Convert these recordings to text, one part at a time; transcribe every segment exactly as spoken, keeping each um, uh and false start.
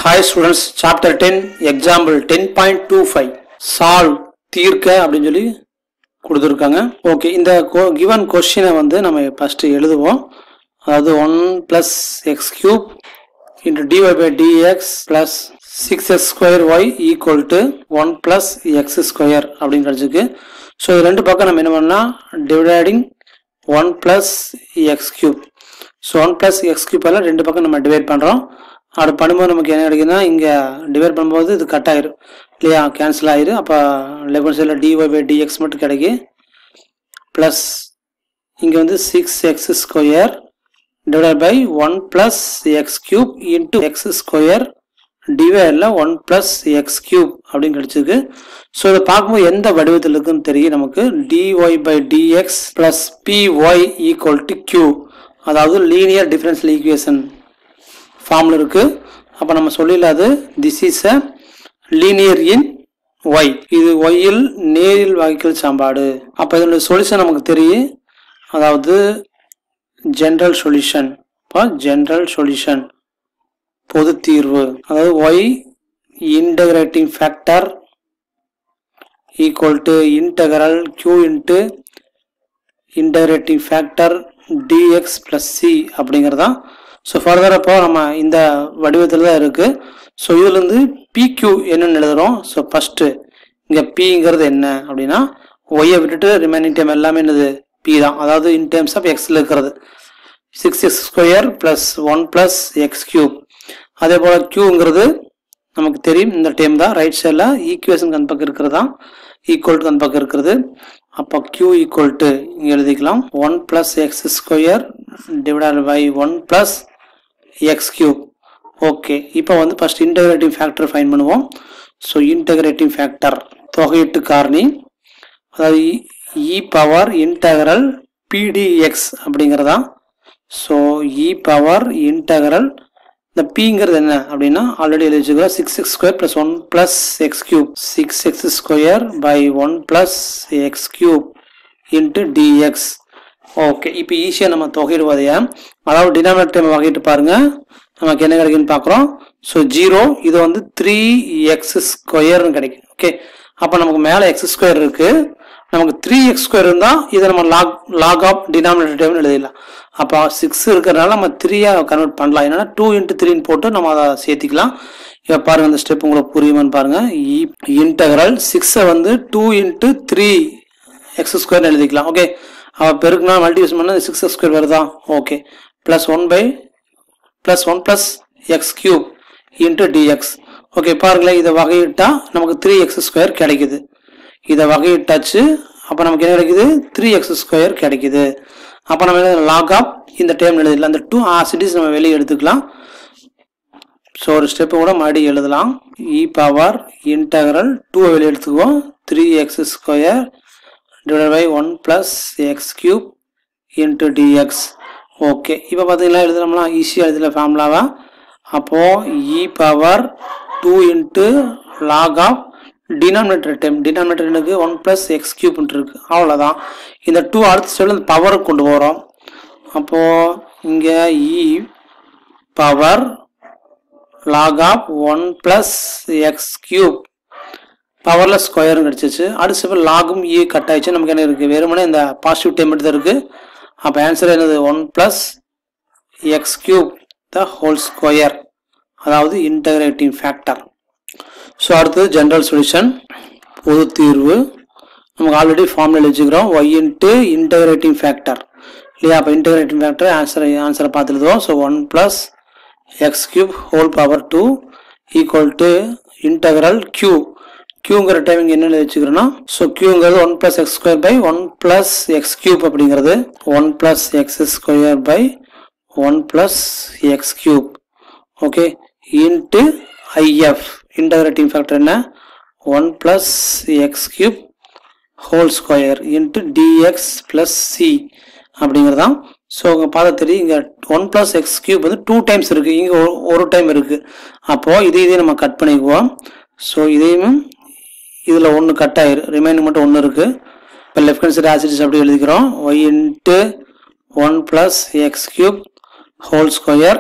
Hi students, chapter ten, example ten point two five. Solve தீர்க்க அப்படினு சொல்லி கொடுத்திருக்காங்க. ஓகே, இந்த given question வந்து நம்ம ஃபர்ஸ்ட் எழுதுவோம். அதாவது one plus x cube into dy by dx plus six x square y equal to one plus x square அப்படினு கிடைச்சிருக்கு. சோ இது ரெண்டு பக்கம் நம்ம என்ன பண்ணா dividing one plus x cube. So one plus x cube எல்லாம் ரெண்டு பக்கம் நம்ம டிவைட் பண்றோம். அது பண்ணும்போது நமக்கு என்ன கிடைக்குதுன்னா இங்க டிவைட் பண்ணும்போது இது கட் ஆயிரும் இல்லையா, கேன்சல் ஆயிரும். அப்ப லெஃப்ட் ஹேண்ட் சைடுல dy by dx மட்டும் கிடைக்கும். பிளஸ் இங்க வந்து six x square divided by one plus x cube into x square divided one plus x cube அப்படின்னு கிடைச்சிருக்கு. ஸோ இதை பார்க்கும்போது எந்த வடிவத்தில் இருக்குன்னு தெரியும் நமக்கு. dy by dx plus py equal to q, அதாவது லீனியர் டிஃபரன்ஷியல் ஈக்குவேஷன் ஃபார்ம்ல இருக்கு. அப்ப நம்ம சொல்லிடலாது this is a linear in y, இது y இல் நேரியல் வகைக்கெழு சமன்பாடு. அப்ப இதனுடைய சொல்யூஷன் நமக்கு தெரியும், அதாவது ஜெனரல் சொல்யூஷன். ஜெனரல் சொல்யூஷன் பொது தீர்வு, அதாவது y integrating factor equal to integral q into integrating factor dx plus c அப்படிங்கறதா. ஸோ ஃபர்தர் அப்போ நம்ம இந்த வடிவத்தில் தான் இருக்கு. ஸோ இதுல இருந்து pq என்னன்னு எழுதுறோம். ஸோ ஃபர்ஸ்ட் இங்க pங்கிறது என்ன அப்படின்னா ஒய்யை விட்டுட்டு ரிமைனிங் டைம் எல்லாமே என்னது p தான், அதாவது இன் டேர்ம்ஸ் ஆஃப் எக்ஸ்ல இருக்கிறது six x square plus one plus x cube. அதே போல qங்கிறது நமக்கு தெரியும், இந்த டைம் தான் ரைட் சைடில் ஈக்குவேஷன் அந்த பக்கம் இருக்கிறதா, ஈக்குவல் டு அந்த பக்கம் இருக்கிறது. அப்போ q ஈக்குவல் டு இங்கே எழுதிக்கலாம் one plus x square divided by one plus x cube. Okay, இப்போ வந்து ஃபர்ஸ்ட் இன்டகிரேட்டிங் ஃபேக்டர் ஃபைண்ட் பண்ணுவோம். ஸோ இன்டகிரேட்டிங் ஃபேக்டர் தொகையீட்டு காரணி, அதாவது இ பவர் இன்டகரல் பிடிஎக்ஸ் அப்படிங்கிறதா. ஸோ இ பவர் இன்டகரல் இந்த பிங்கிறது என்ன அப்படின்னா ஆல்ரெடி எழுதி வச்சுக்கிறோம், six x square plus one plus x cube, six x square by one plus x cube into dx. Okay, இப்போ ஈஸியாக நம்ம தொகையிடுவதையா, அதாவது டினாமினேட்டர் வகையிட்டு பாருங்க நமக்கு என்ன கிடைக்குன்னு பார்க்குறோம். ஸோ ஜீரோ, இது வந்து த்ரீ எக்ஸ் ஸ்கொயர்னு கிடைக்கும். ஓகே, அப்போ நமக்கு மேலே எக்ஸ் ஸ்கொயர் இருக்கு, நமக்கு த்ரீ எக்ஸ் ஸ்கொயர் இருந்தால் இதை நம்ம லாக் லாக் ஆஃப் டினாமினேட்டர் எழுதிடலாம். அப்போ சிக்ஸ் இருக்கிறதுனால நம்ம த்ரீயா கன்வெர்ட் பண்ணலாம். என்னன்னா டூ இன்ட்டு த்ரீன்னு போட்டு நம்ம அதை சேர்த்திக்கலாம். இப்போ பாருங்க இந்த ஸ்டெப் உங்களுக்கு புரியுமான்னு பாருங்க. இன்டகரல் சிக்ஸை வந்து டூ இன்ட்டு த்ரீ எக்ஸ் ஸ்கொயர்னு எழுதிக்கலாம். ஓகே, அவ பெருக்குனா மல்டிபிகேஷன் பண்ணா சிக்ஸ் எக்ஸ் ஸ்கொயர் வருதா. Okay, plus one by plus one plus x cube into dx. Okay, பாருங்களேன் இதை வகையிட்டா நமக்கு த்ரீ எக்ஸ் ஸ்கொயர் கிடைக்குது. இதை வகையிட்டாச்சு, அப்போ நமக்கு என்ன கிடைக்குது, த்ரீ எக்ஸ் ஸ்கொயர் கிடைக்குது. அப்போ நம்ம லாக் ஆஃப் இந்த டைம் எழுதலாம், அந்த டூ ஆசிட்டிஸ் நம்ம வெளியே எடுத்துக்கலாம். ஸோ ஒரு ஸ்டெப்பு கூட மறுபடியும் எழுதலாம். இ பவர் இன்டகரல் டூ வெளியே எடுத்துக்குவோம், three x square divided by one plus x cube into dx. Okay, இப்போ பார்த்தீங்கன்னா எழுதலாம்னா ஈஸியாக எழுதல ஃபார்முலாவா. அப்போ e power two into log of denominator time, denominator எனக்கு ஒன் பிளஸ் எக்ஸ் கியூப் இருக்கு, அவ்வளோதான். இந்த டூ அடுத்த சைடில் பவருக்கு கொண்டு போகிறோம். அப்போ இங்கே e power log of one plus x cube பவர்ல ஸ்கொயரும் கிடைச்சிச்சு. அடுத்த லாகும் இ கட் ஆயிடுச்சு, நமக்கு என்ன இருக்கு, வெறுமனே இந்த பாசிட்டிவ் டைம் மட்டும் தான் இருக்கு. அப்போ ஆன்சர் என்னது, one plus x cube the whole square, அதாவது இன்டகிரேட்டிங் ஃபேக்டர். ஸோ அடுத்தது ஜெனரல் சொல்யூஷன் பொது தீர்வு. நமக்கு ஆல்ரெடி ஃபார்ம்ல எழுதிக்கிறோம் ஒய் இன்ட்டு இன்டகிரேட்டிங் ஃபேக்டர் இல்லையா. அப்போ இன்டகிரேட்டிங் ஃபேக்டர் ஆன்சர் ஆன்சரை பார்த்து எழுதுவோம். So one plus x cube whole power two equal to integral q. கியூங்கிற டைமிங் என்ன வச்சுக்கிறோம்னா, ஸோ கியூங்கிறது one plus x square by one plus x cube அப்படிங்கிறது one plus x square by one plus x cube. Okay, into IF integrating factor என்ன, one plus x cube whole square into dx plus c அப்படிங்கிறதான். So உங்க பார்த்து தெரியும், இங்கே one plus x cube வந்து two times இருக்கு, இங்கே ஒரு டைம் இருக்கு. அப்போ இதே இதே நம்ம கட் பண்ணிக்குவோம். ஸோ இதையும் இதில் ஒன்று கட் ஆயிரு, ரிமைனிங் மட்டும் ஒன்று இருக்கு. இப்போ லெஃப்ட் ஹேண்ட் சைடு ஆசிட்டிஸ் அப்படி எழுதிக்கிறோம், y into one plus x cube whole square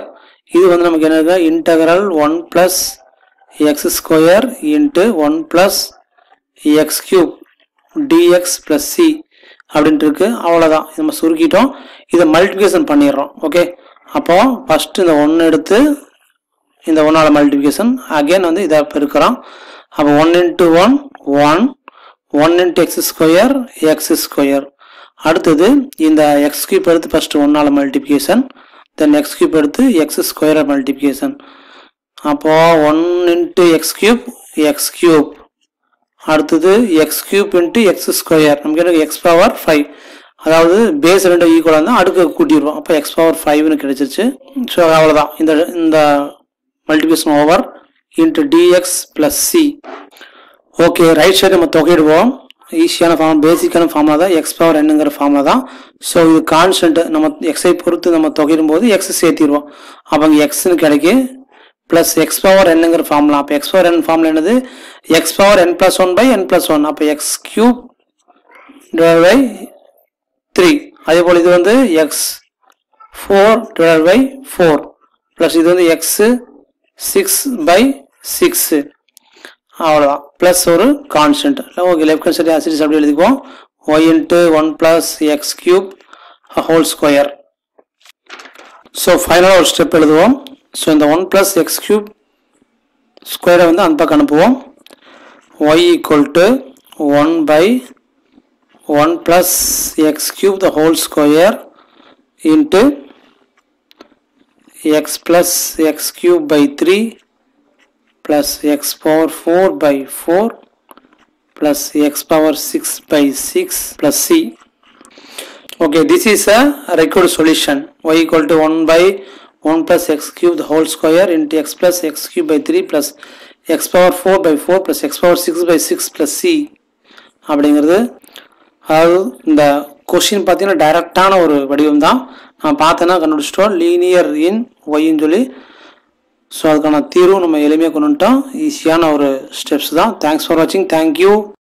இது வந்து நமக்கு என்ன இருக்கு, integral one plus x square into one plus x cube dx plus c அப்படின்ட்டு இருக்கு. அவ்வளோதான், நம்ம சுருக்கிட்டோம். இதை மல்டிப்ளிகேஷன் பண்ணிடுறோம். ஓகே, அப்போ ஃபஸ்ட்டு இந்த ஒன்று எடுத்து இந்த ஒன்னால மல்டிப்ளிகேஷன் அகெயின் வந்து இதை பெருக்கிறோம். அப்போ one into one one, one into x square x square. அடுத்தது இந்த எக்ஸ் கியூப் எடுத்து ஃபஸ்ட்டு ஒன்னால மல்டிப்ளிகேஷன், தென் எக்ஸ் கியூப் எடுத்து எக்ஸ் ஸ்கொயர் மல்டிப்ளிகேஷன். அப்போது one into x cube x cube, அடுத்தது x cube into x square, நமக்கு எனக்கு x power five, அதாவது பேஸ் ரெண்டு ஈக்குவலாக இருந்தால் அடுக்கு கூட்டிடுவோம். அப்போ எக்ஸ் பவர் ஃபைவ்னு கிடைச்சிருச்சு. ஸோ அவ்வளோதான், இந்த இந்த multiplication over into dx plus c. Okay, right side நம்ம தொகையிடுவோம். ஈஸியான ஃபார்ம், பேசிக்கான ஃபார்முலா தான் எக்ஸ் பவர் என்னங்கிற ஃபார்முலா தான். ஸோ இது கான்ஸ்டன்ட், நம்ம எக்ஸை பொறுத்து நம்ம தொகையிடும் போது எக்ஸ் சேர்த்திடுவோம். அப்போ அங்கே எக்ஸ்ன்னு கிடைக்கும் ப்ளஸ் எக்ஸ் பவர் என்னங்கிற ஃபார்முலா. அப்போ எக்ஸ் பவர் என் ஃபார்முலா என்னது, x power n plus one by n plus one. அப்போ x cube divide by three. அதே போல் இது வந்து x four divide by four plus இது வந்து எக்ஸு சிக்ஸ் பை சிக்ஸு. அவ்வளோதான், ப்ளஸ் ஒரு constant. Okay, left hand side as it is அப்படி எழுதிக்குவோம். Y into one plus x cube whole square. So ஃபைனலாக ஒரு ஸ்டெப் எழுதுவோம். ஸோ இந்த ஒன் ப்ளஸ் எக்ஸ் கியூப் ஸ்கொயரை வந்து அந்த பக்கம் அனுப்புவோம். Y equal to one by one plus x cube the whole square into x plus x cube by three plus x power four by four plus x power six by six plus c. Okay, this is a required solution. Y equal to one by one plus x cube the whole square into x plus x cube by three plus x power four by four plus x power six by six plus c. அப்படிங்கிறது அதாவது இந்த question பார்த்தீங்கன்னா டைரக்டான ஒரு வடிவம் தான். நான் பார்த்தேன்னா கண்டுபிடிச்சிட்டோம் லீனியர் இன் ஒய்ன்னு சொல்லி. ஸோ அதுக்கான தீர்வு நம்ம எளிமையாக கொண்டு வந்துட்டோம். ஈஸியான ஒரு ஸ்டெப்ஸ் தான். தேங்க்ஸ் ஃபார் வாட்சிங். தேங்க்யூ.